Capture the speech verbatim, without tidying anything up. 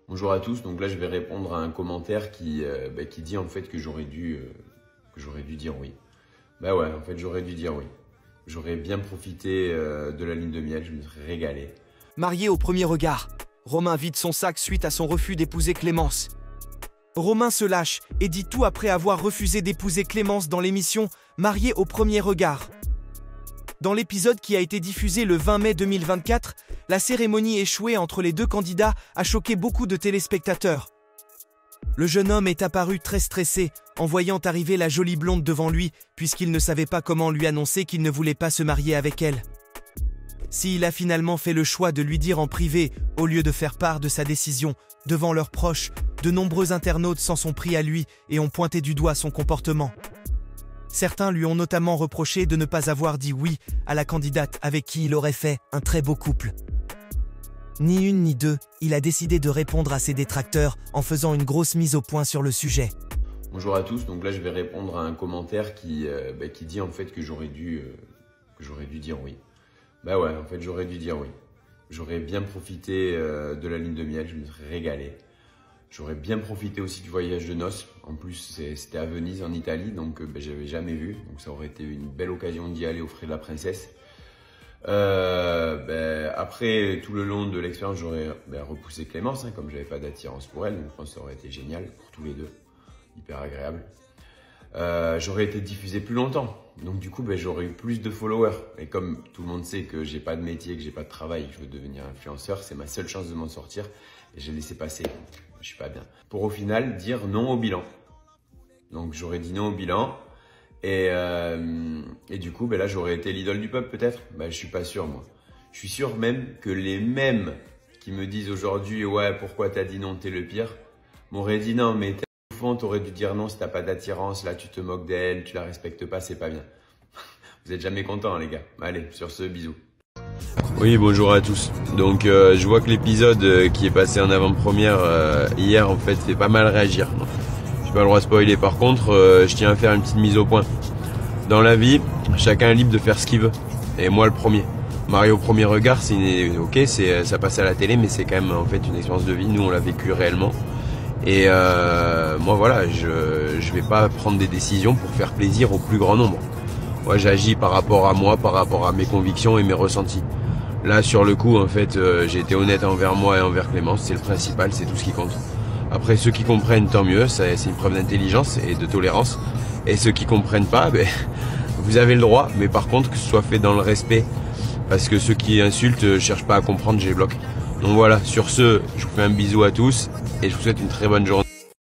Bonjour à tous, donc là je vais répondre à un commentaire qui, euh, bah, qui dit en fait que j'aurais dû, euh, que j'aurais dû dire oui. Bah ouais, en fait j'aurais dû dire oui. J'aurais bien profité euh, de la lune de miel, je me serais régalé. Marié au premier regard, Romain vide son sac suite à son refus d'épouser Clémence. Romain se lâche et dit tout après avoir refusé d'épouser Clémence dans l'émission Marié au premier regard. Dans l'épisode qui a été diffusé le vingt mai deux mille vingt-quatre, la cérémonie échouée entre les deux candidats a choqué beaucoup de téléspectateurs. Le jeune homme est apparu très stressé en voyant arriver la jolie blonde devant lui puisqu'il ne savait pas comment lui annoncer qu'il ne voulait pas se marier avec elle. S'il a finalement fait le choix de lui dire en privé au lieu de faire part de sa décision devant leurs proches, de nombreux internautes s'en sont pris à lui et ont pointé du doigt son comportement. Certains lui ont notamment reproché de ne pas avoir dit oui à la candidate avec qui il aurait fait un très beau couple. Ni une ni deux, il a décidé de répondre à ses détracteurs en faisant une grosse mise au point sur le sujet. Bonjour à tous, donc là je vais répondre à un commentaire qui, euh, bah, qui dit en fait que j'aurais dû, euh, que j'aurais dû dire oui. Bah ouais, en fait j'aurais dû dire oui. J'aurais bien profité euh, de la lune de miel, je me serais régalé. J'aurais bien profité aussi du voyage de noces. En plus, c'était à Venise, en Italie, donc ben, je n'avais jamais vu. Donc ça aurait été une belle occasion d'y aller aux frais de la princesse. Euh, ben, après, tout le long de l'expérience, j'aurais ben, repoussé Clémence, hein, comme je n'avais pas d'attirance pour elle. Donc je pense que ça aurait été génial pour tous les deux. Hyper agréable. Euh, j'aurais été diffusé plus longtemps. Donc du coup, ben, j'aurais eu plus de followers. Et comme tout le monde sait que j'ai pas de métier, que j'ai pas de travail, que je veux devenir influenceur, c'est ma seule chance de m'en sortir. Et j'ai laissé passer. Je suis pas bien. Pour au final dire non au bilan. Donc j'aurais dit non au bilan. Et, euh, et du coup, ben là, j'aurais été l'idole du peuple peut-être. Ben, je suis pas sûr moi. Je suis sûr même que les mêmes qui me disent aujourd'hui, ouais, pourquoi t'as dit non, t'es le pire, m'auraient dit non, mais au fond, t'aurais dû dire non si t'as pas d'attirance. Là, tu te moques d'elle, tu la respectes pas, c'est pas bien. Vous êtes jamais contents, les gars. Allez, sur ce, bisous. Oui, bonjour à tous. Donc euh, je vois que l'épisode euh, qui est passé en avant-première euh, hier en fait fait pas mal réagir. J'ai pas le droit de spoiler. Par contre, euh, je tiens à faire une petite mise au point. Dans la vie, chacun est libre de faire ce qu'il veut. Et moi le premier. Marié au premier regard, c'est une... ok, c'est ça passe à la télé, mais c'est quand même en fait une expérience de vie. Nous on l'a vécu réellement. Et euh, moi voilà, je je vais pas prendre des décisions pour faire plaisir au plus grand nombre. Moi j'agis par rapport à moi, par rapport à mes convictions et mes ressentis. Là, sur le coup, en fait, euh, j'ai été honnête envers moi et envers Clémence. C'est le principal, c'est tout ce qui compte. Après, ceux qui comprennent, tant mieux. C'est une preuve d'intelligence et de tolérance. Et ceux qui comprennent pas, ben, vous avez le droit. Mais par contre, que ce soit fait dans le respect. Parce que ceux qui insultent ne cherchent pas à comprendre, je les bloque. Donc voilà, sur ce, je vous fais un bisou à tous. Et je vous souhaite une très bonne journée.